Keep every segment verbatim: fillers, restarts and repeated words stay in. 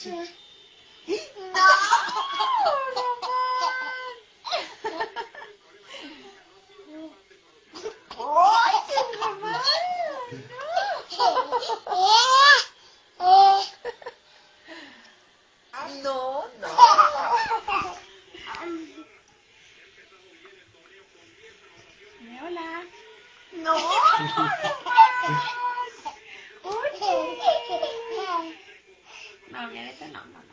No, no, no. Hola. No. No, mira, ese no, no, no.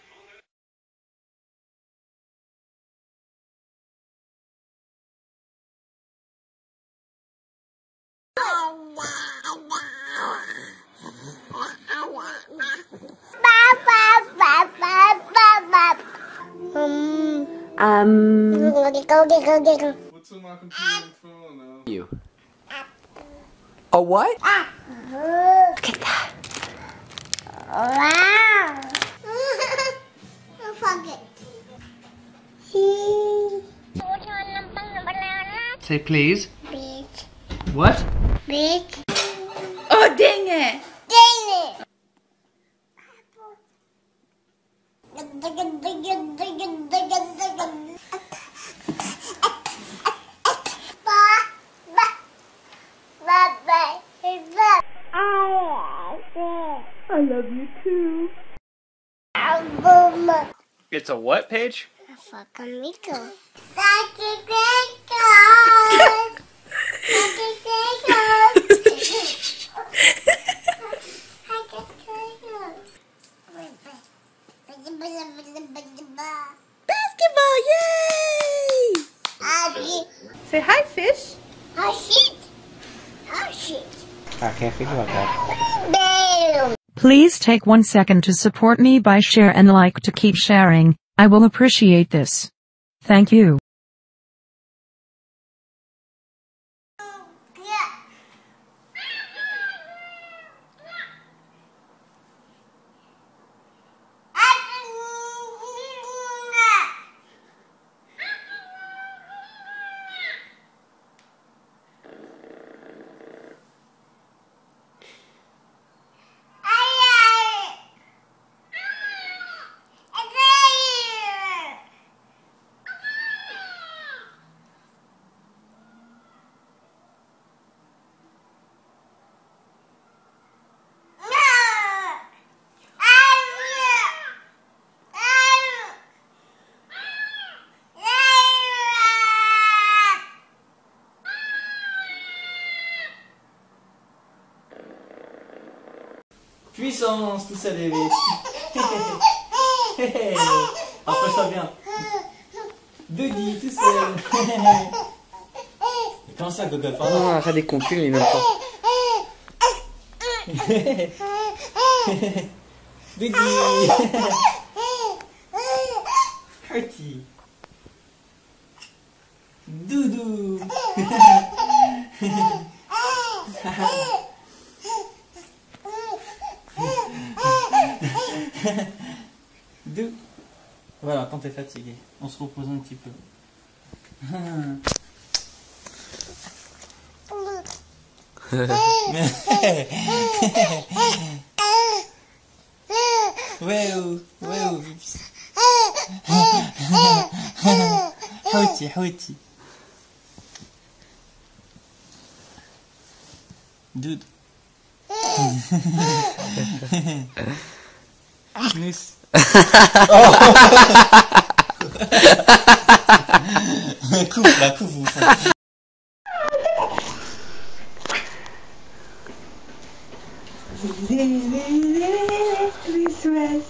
Um. What's on my computer and phone now? You. A what? Look at that. Wow. Fuck it. See? Say please. Bitch. What? Bitch. Oh, dang it. Dang it. I love you too. It's a what page? Fucking Rico. Basketball, yay! Say hi, fish. Oh shit! Oh shit! I can't think about that. Damn! Please take one second to support me by share and like to keep sharing. I will appreciate this. Thank you. Puissance, tout ça bébé. Approche-toi bien. Dodi, tout seul. Comment ça, Gogo? Pardon. Non, arrête des conculs, mais même pas. Dodi. Hearty. Doudou. Dou. Voilà, quand t'es fatigué, on se repose un petit peu. Ouais, oh, ouais, oh, Houti, houti. Dude. Miss. Coupe, la coupe, vous faites. Christmas.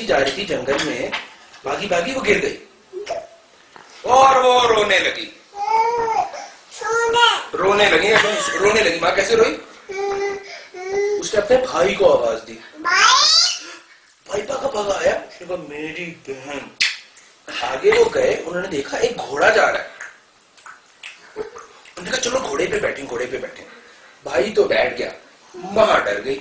ऐसी जा रही थी जंगल में, भागी भागी वो गिर गई और वो रोने लगी, रोने लगी रोने लगी। माँ कैसे रोई? उसने अपने भाई को आवाज दी, भाई पाका भागा आया, मेरी बहन। आगे वो गए, उन्होंने देखा एक घोड़ा जा रहा है। उन्होंने कहा चलो घोड़े पे बैठे, घोड़े पे बैठे। भाई तो बैठ गया, माँ डर गई।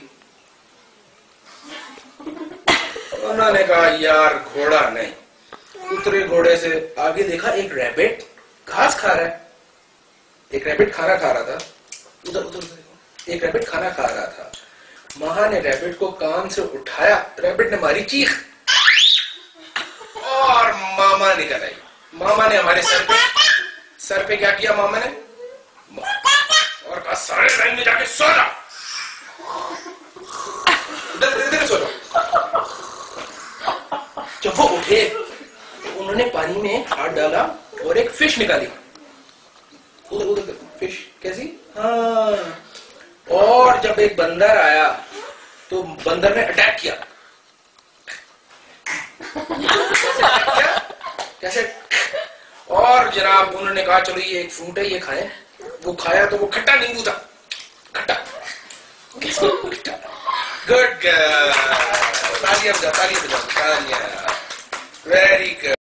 उन्होंने कहा यार घोड़ा नहीं, उतरे घोड़े से। आगे देखा एक रैबिट घास खा रहा है, एक रैबिट खाना खा रहा था। उधर उधर उधर एक रैबिट खाना खा रहा था। माँ ने रैबिट को कान से उठाया, रैबिट ने मारी चीख और मामा निकल आई। मामा ने हमारे सर पे सर पे क्या किया? मामा ने और कहा सारे लाइन में जाके सो जा, इधर इधर सो जा। जब वो उठे तो उन्होंने पानी में हाथ डाला और एक फिश निकाली। उधर उधर फिश कैसी? हाँ। और जब एक बंदर आया तो बंदर ने अटैक किया। कैसे? और जनाब उन्होंने कहा चलो ये एक फ्रूट है, ये खाएं। वो खाया तो वो खट्टा नींबू था, खट्टा। गुड गर्ल, तालियां बजाओ, तालियां बजाओ, तालियां। Very good.